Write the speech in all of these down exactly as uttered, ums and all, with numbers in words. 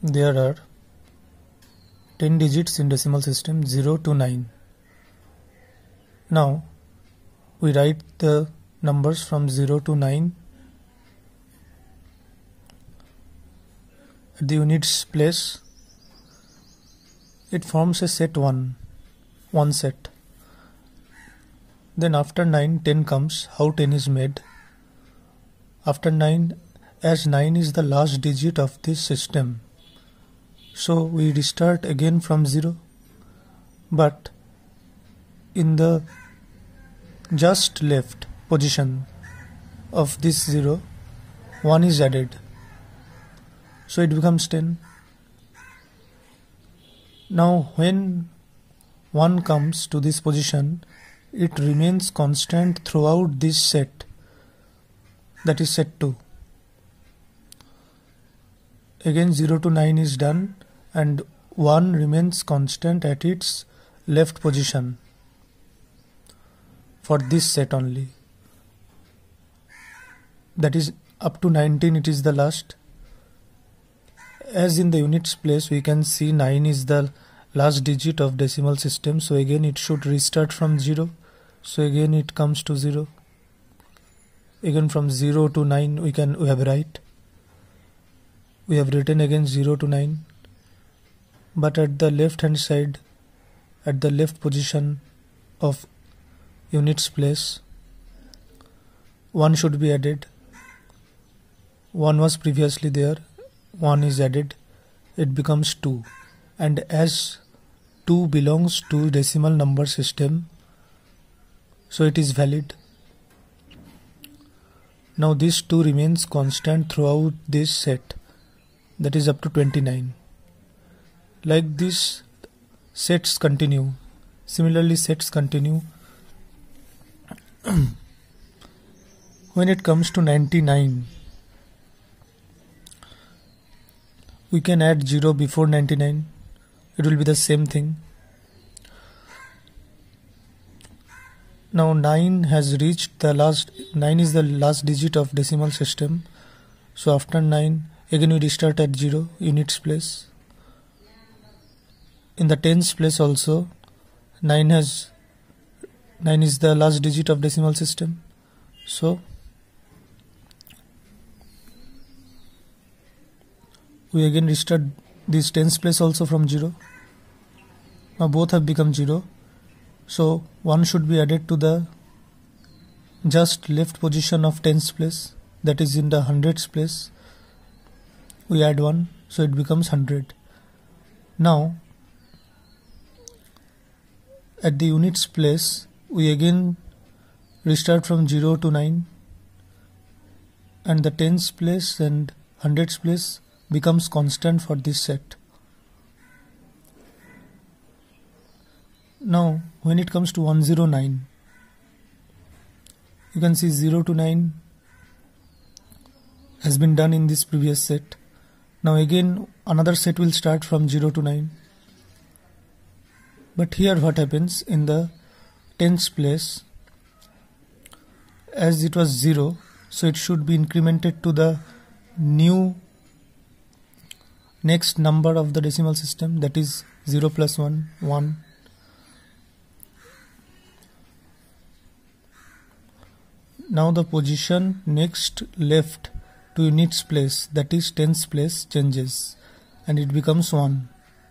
There are ten digits in decimal system zero to nine. Now we write the numbers from zero to nine at the units place. It forms a set one, one set. Then after nine, ten comes. How ten is made? After nine, as nine is the last digit of this system, so we restart again from zero, but in the just left position of this zero, one is added, so it becomes ten. Now when one comes to this position, it remains constant throughout this set, that is set two. Again zero to nine is done and one remains constant at its left position for this set only. That is up to nineteen, it is the last. As in the units place we can see nine is the last digit of decimal system, so again it should restart from zero, so again it comes to zero. Again from zero to nine we can we have write we have written again zero to nine, but at the left hand side, at the left position of units place, one should be added. One was previously there, one is added, it becomes two, and as two belongs to decimal number system, so it is valid. Now this two remains constant throughout this set, that is up to twenty-nine. Like this sets continue. Similarly sets continue. When it comes to ninety-nine, we can add zero before ninety-nine. It will be the same thing. Now nine has reached the last, nine is the last digit of decimal system. So after nine, again we restart at zero, units place. In the tens place also, nine has, nine is the last digit of decimal system. So we again restart this tens place also from zero. Now both have become zero. So one should be added to the just left position of tens place, that is in the hundreds place. We add one, so it becomes one hundred. Now at the units place we again restart from zero to nine, and the tens place and hundreds place becomes constant for this set. Now when it comes to one hundred nine, you can see zero to nine has been done in this previous set. Now again another set will start from zero to nine. But here what happens, in the tens place, as it was zero, so it should be incremented to the new next number of the decimal system, that is zero plus one, one. Now the position next left to units place, that is tens place, changes and it becomes one,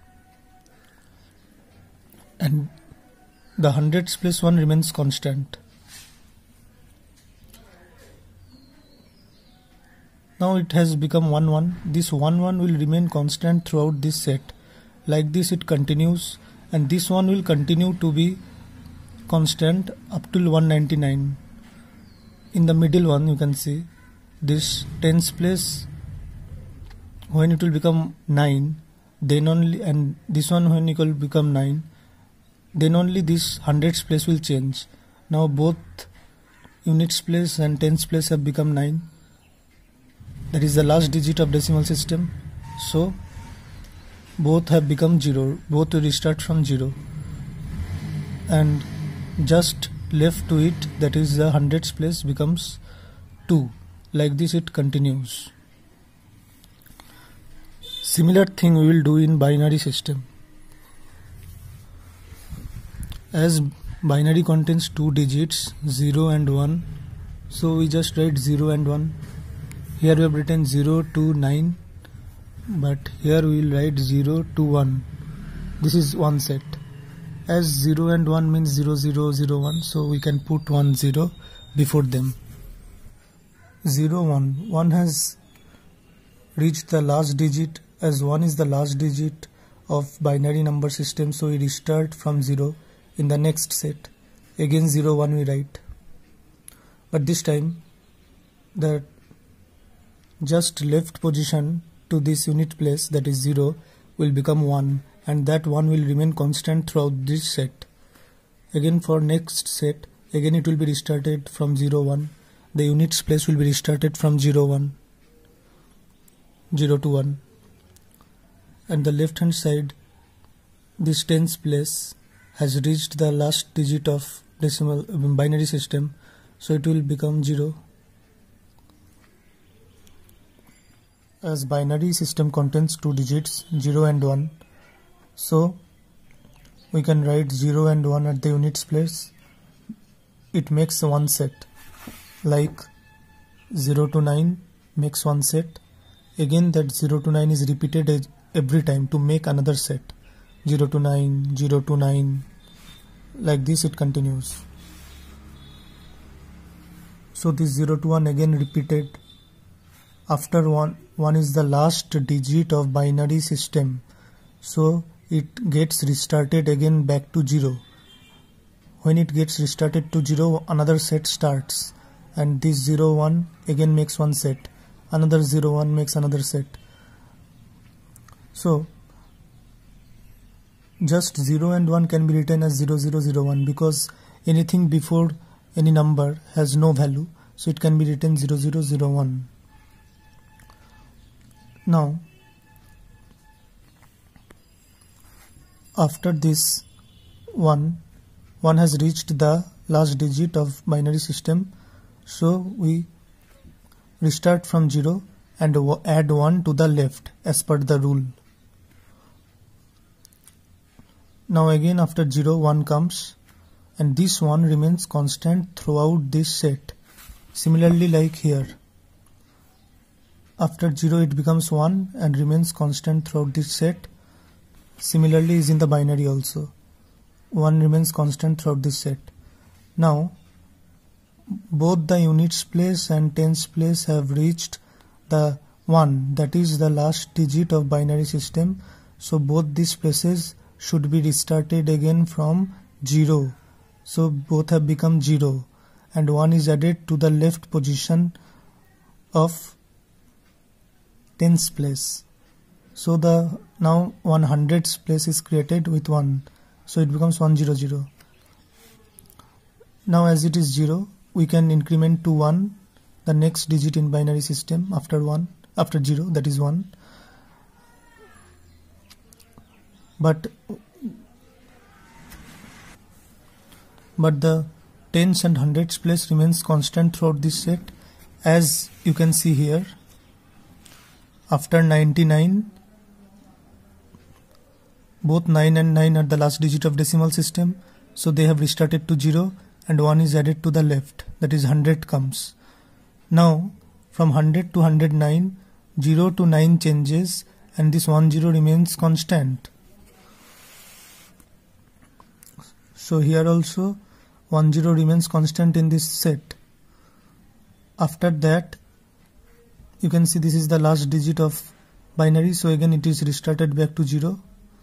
and the hundreds place one remains constant. Now it has become one one. This one one will remain constant throughout this set. Like this it continues, and this one will continue to be constant up till one ninety-nine. In the middle one you can see this tens place, when it will become nine, then only, and this one when it will become nine, then only this hundreds place will change. Now both units place and tens place have become nine. That is the last digit of decimal system, so both have become zero, both will restart from zero, and just left to it, that is the hundreds place, becomes two. Like this it continues. Similar thing we will do in binary system. As binary contains two digits, zero and one, so we just write zero and one. Here we have written zero to nine, but here we will write zero to one. This is one set. As zero and one means zero zero zero one, so we can put one zero before them. zero one, one has reached the last digit. As one is the last digit of binary number system, so we restart from zero in the next set. Again zero one we write, but this time the just left position to this unit place, that is zero, will become one, and that one will remain constant throughout this set. Again for next set, again it will be restarted from zero one. The units place will be restarted from zero one, zero to one, and the left hand side, this tens place has reached the last digit of decimal binary system, so it will become zero. As binary system contains two digits, zero and one, so we can write zero and one at the units place. It makes one set, like zero to nine makes one set. Again that zero to nine is repeated every time to make another set. zero to nine, zero to nine, like this it continues. So this zero to one again repeated. After one, one is the last digit of binary system, so it gets restarted again back to zero. When it gets restarted to zero, another set starts, and this zero one again makes one set, another zero one makes another set. So just zero and one can be written as zero zero zero one, because anything before any number has no value, so it can be written zero zero zero one. Now after this one, one has reached the last digit of binary system, so we restart from zero and add one to the left as per the rule. Now again after zero, one comes, and this one remains constant throughout this set. Similarly like here, after zero it becomes one and remains constant throughout this set. Similarly is in the binary also, one remains constant throughout this set. Now both the units place and tens place have reached the one, that is the last digit of binary system, so both these places should be restarted again from zero. So both have become zero, and one is added to the left position of tens place. So the now one hundredths place is created with one, so it becomes one zero zero. Now as it is zero, we can increment to one the next digit in binary system after one, after zero, that is one. But but the tens and hundreds place remains constant throughout this set, as you can see here. After ninety-nine, both nine and nine are the last digit of decimal system, so they have restarted to zero, and one is added to the left, that is one hundred comes. Now from one hundred to one hundred nine, zero to nine changes, and this one zero remains constant. So here also one zero remains constant in this set. After that, you can see this is the last digit of binary, so again it is restarted back to zero.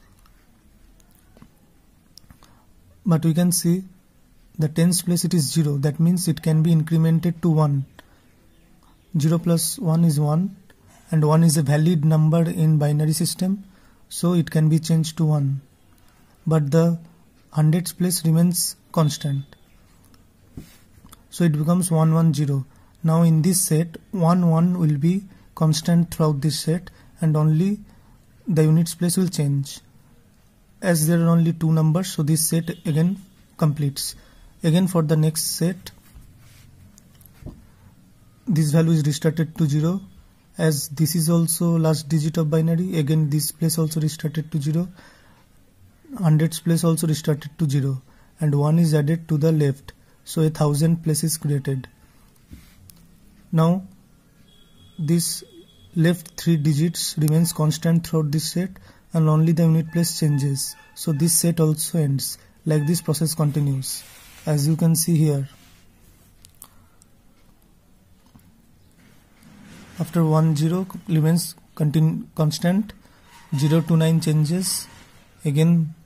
But we can see the tens place it is zero, that means it can be incremented to one. zero plus one is one, and one is a valid number in binary system, so it can be changed to one. But the hundreds place remains constant, so it becomes one one zero. Now in this set, one one will be constant throughout this set, and only the units place will change. As there are only two numbers, so this set again completes. Again for the next set, this value is restarted to zero, As this is also last digit of binary, again this place also restarted to zero, hundreds place also restarted to zero, and one is added to the left, so a thousand place is created. Now this left three digits remains constant throughout this set, and only the unit place changes, so this set also ends. Like this process continues, as you can see here. After one zero remains continue constant, zero to nine changes, again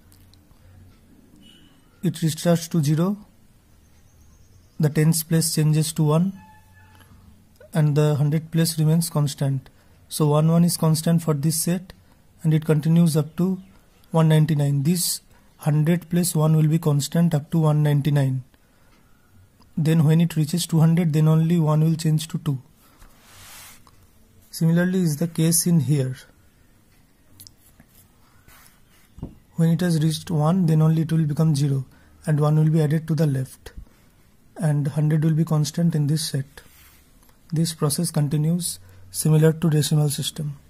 it restarts to zero, the tens place changes to one, and the hundred place remains constant. So one one is constant for this set, and it continues up to one ninety-nine. This hundred plus one will be constant up to one ninety-nine. Then when it reaches two hundred, then only one will change to two. Similarly is the case in here. When it has reached one, then only it will become zero, and one will be added to the left, and one hundred will be constant in this set. This process continues similar to decimal system.